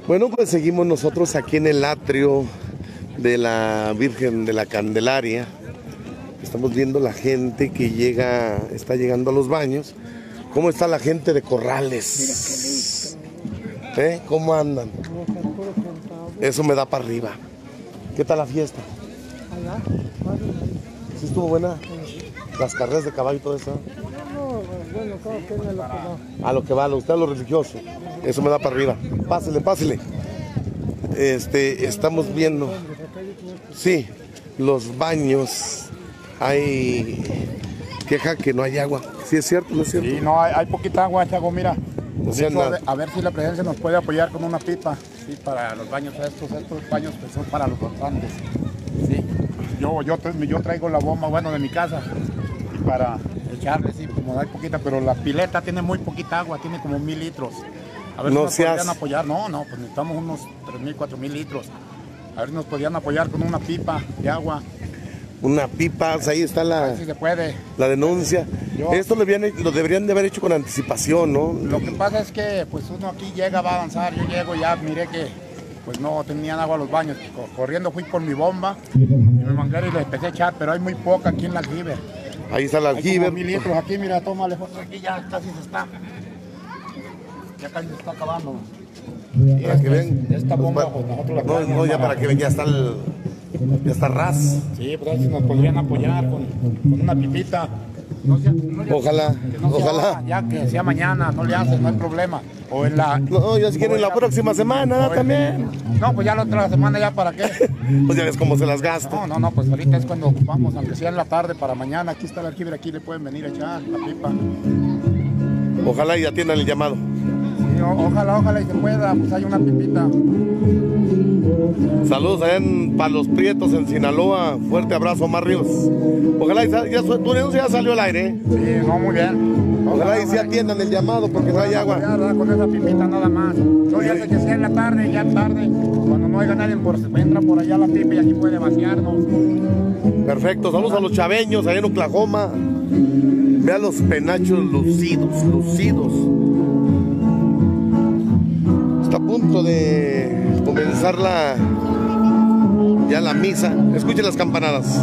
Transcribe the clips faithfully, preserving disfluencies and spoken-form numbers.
Bueno, pues seguimos nosotros aquí en el atrio de la Virgen de la Candelaria. Estamos viendo la gente que llega, está llegando a los baños. ¿Cómo está la gente de Corrales? ¿Eh? ¿Cómo andan? Eso me da para arriba. ¿Qué tal la fiesta? ¿Sí estuvo buena? Las carreras de caballo y todo eso. Bueno, claro que no es lo que va. A lo que va, usted a lo religioso. Eso me da para arriba. Pásele, pásele. Este, estamos viendo. Sí, los baños. Hay queja que no hay agua. ¿Sí es cierto? ¿No es cierto? Sí, no, hay, hay poquita agua, Chago, mira. No sé, Eso, a, ver, a ver si la presencia nos puede apoyar con una pipa. Sí, para los baños estos, estos baños que son para los bastantes. Sí. Yo, yo, yo traigo la bomba, bueno, de mi casa. Y para echarle, sí, como hay poquita, pero la pileta tiene muy poquita agua, tiene como mil litros. A ver no si nos seas... podrían apoyar. No, no, pues necesitamos unos tres mil, cuatro mil litros. A ver si nos podrían apoyar con una pipa de agua. Una pipa, o sea, ahí está la, si se puede. La denuncia. Yo, Esto lo, habían, lo deberían de haber hecho con anticipación, ¿no? Lo que pasa es que pues uno aquí llega, va a avanzar. Yo llego y ya miré que pues no tenían agua los baños. Corriendo fui por mi bomba y mi manguera y le empecé a echar, pero hay muy poca aquí en la aljibe. Ahí está la aljibe. Mil litros aquí, mira, tómale fotos aquí, ya casi se está. Ya casi se está acabando. Y para esta, que ven. Esta bomba, pues nosotros la No, no, ya para que ven, ya está el... Ya está ras. Sí, pues si nos podrían apoyar con, con una pipita. No sea, no le, ojalá, no ojalá. Haga, ya que sea mañana, no le haces, no hay problema. O en la... No, ya si quieren la, la próxima semana también. No, pues ya la otra semana ya para qué. Pues ya ves cómo se las gasta. No, no, no, pues ahorita es cuando ocupamos, aunque sea en la tarde para mañana. Aquí está el aljibe, aquí le pueden venir a echar la pipa. Ojalá y atiendan el llamado. Sí, o, ojalá, ojalá y se pueda, pues hay una pipita. Saludos allá en Palos Prietos, en Sinaloa. Fuerte abrazo, Omar Ríos. Ojalá y ya, tu anuncio ya salió al aire. ¿Eh? Sí, no, muy bien. Ojalá, ojalá y se atiendan el llamado porque no hay agua. Ya, con esa pipita nada más. Yo ya sé que sea en la tarde, ya tarde. Cuando no haya nadie, por, entra por allá la pipa y aquí puede vaciarnos. Perfecto, saludos a los chaveños allá en Oklahoma. Vean los penachos lucidos, lucidos. Está a punto de comenzar la ya la misa. Escuchen las campanadas.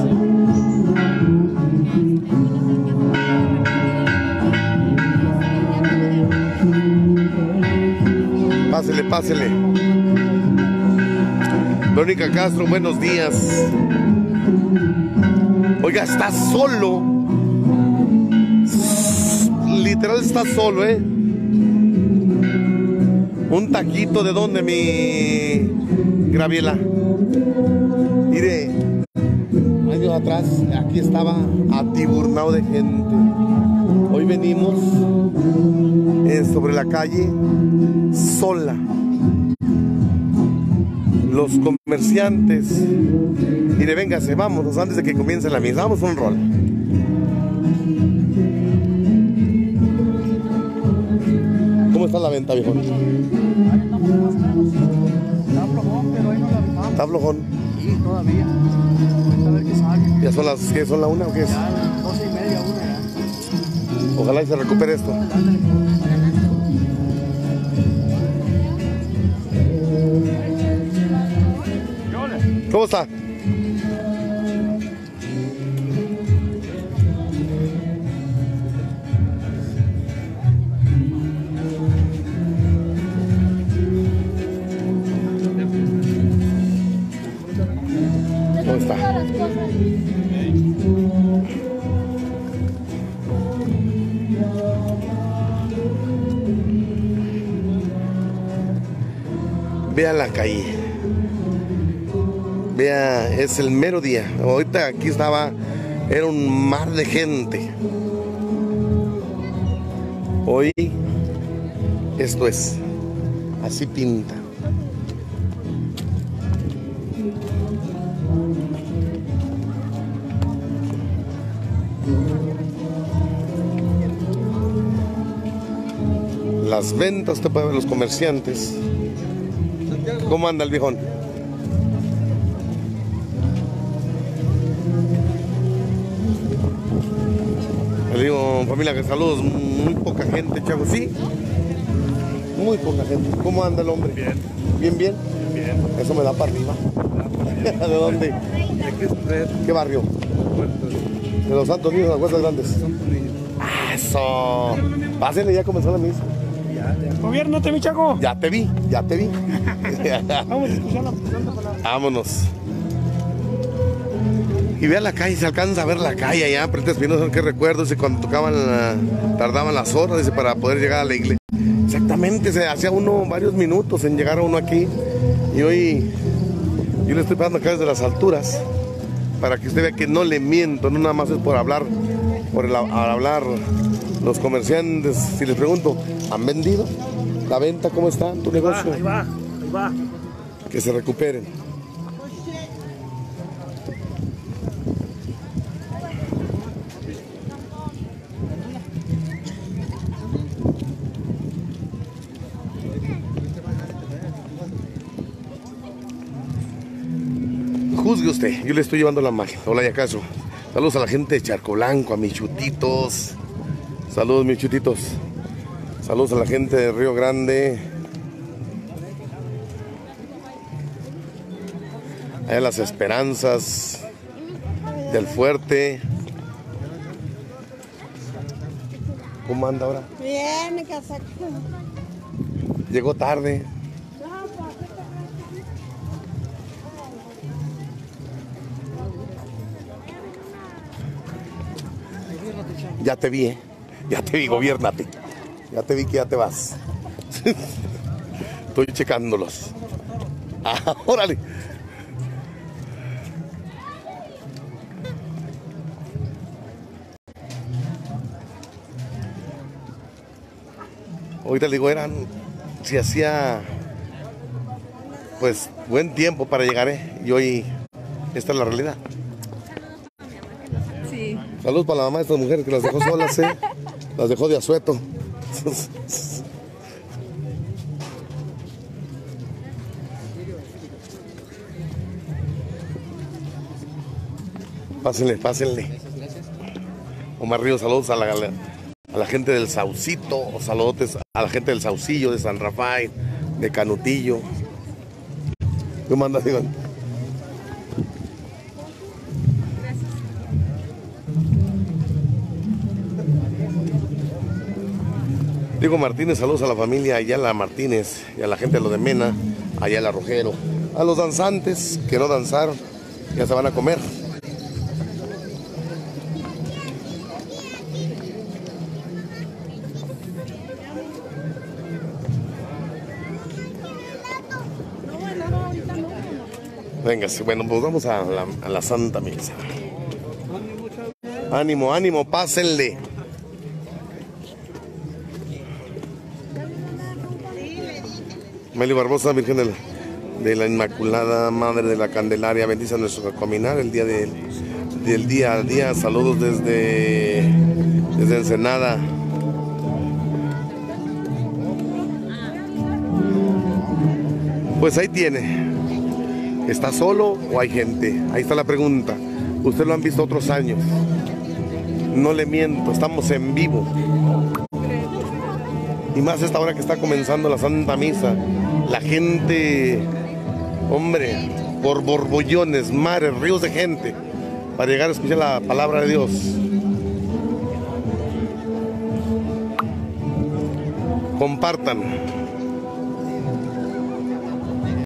Pásele, pásele. Verónica Castro, buenos días. Oiga, está solo. Literal está solo, ¿eh? Un taquito de dónde, mi Graviela. Mire, años atrás aquí estaba atiburnado de gente. Hoy venimos eh, sobre la calle sola. Los comerciantes. Mire, véngase, vámonos antes de que comience la misa. Vamos un rol. ¿Cómo está la venta, viejo? Está flojón, pero ahí no la avisamos. ¿Está flojón? Sí, todavía. A ver qué sale. ¿Ya son las qué? ¿Son la una o qué es? Ya, doce y media, una ya. Ojalá y se recupere esto. ¿Cómo está? ¿Cómo está? Vea la calle. Vea, es el mero día. Ahorita aquí estaba, era un mar de gente. Hoy, esto es, así pinta. Las ventas, te puede ver los comerciantes. ¿Cómo anda el viejón? Le digo, familia, que saludos, muy poca gente, chavos, sí. muy poca gente. ¿Cómo anda el hombre? Bien. ¿Bien, bien? Bien. Eso me da para arriba. ¿De dónde? ¿De qué es ¿Qué barrio? De los Santos Niños, las Huesas Grandes. Eso. Pásenle, ya comenzó la misa. Gobiérnate, mi chaco. Ya te vi, ya te vi. Vamos a escuchar la santa palabra. Vámonos. Y vea la calle, se alcanza a ver la calle allá, Preta Espinosa, qué recuerdo, dice, cuando tocaban, la, tardaban las horas, dice, para poder llegar a la iglesia. Exactamente, se hacía uno varios minutos en llegar a uno aquí. Y hoy yo le estoy pasando acá desde las alturas, para que usted vea que no le miento, no nada más es por hablar, por el, al hablar los comerciantes. Si les pregunto, ¿han vendido? ¿La venta cómo está tu negocio? Ahí va, ahí va. Que se recuperen. Juzgue usted, yo le estoy llevando la magia. Hola, y acaso. Saludos a la gente de Charco Blanco, a mis chutitos. Saludos, mis chutitos. Saludos a la gente de Río Grande. A las Esperanzas del Fuerte. ¿Cómo anda ahora? Bien, casa. Llegó tarde. Ya te vi, ¿eh? Ya te vi, gobiérnate. Ya te vi que ya te vas. Estoy checándolos. Ah, órale. Ahorita le digo, eran, si hacía, pues, buen tiempo para llegar, ¿eh? Y hoy, esta es la realidad. Sí. Saludos para la mamá de estas mujeres que las dejó solas, ¿eh? Las dejó de asueto. Pásenle, pásenle. Omar Ríos, saludos a la, a la gente del Saucito, saludos a la gente del Saucillo, de San Rafael, de Canutillo. ¿Cómo andas, Iván? Diego Martínez, saludos a la familia Ayala Martínez y a la gente de lo de Mena, Ayala Rojero. A los danzantes que no danzaron, ya se van a comer. Venga, bueno, pues vamos a la, a la Santa Misa. Ánimo, ánimo, pásenle. Meli Barbosa, Virgen de la, de la Inmaculada Madre de la Candelaria, bendice nuestro caminar el día del, del día a día. Saludos desde, desde Ensenada. Pues ahí tiene. ¿Está solo o hay gente? Ahí está la pregunta. Ustedes lo han visto otros años. No le miento, estamos en vivo. Y más esta hora que está comenzando la Santa Misa. La gente, hombre, por borbollones, mares, ríos de gente, para llegar a escuchar la palabra de Dios. Compartan.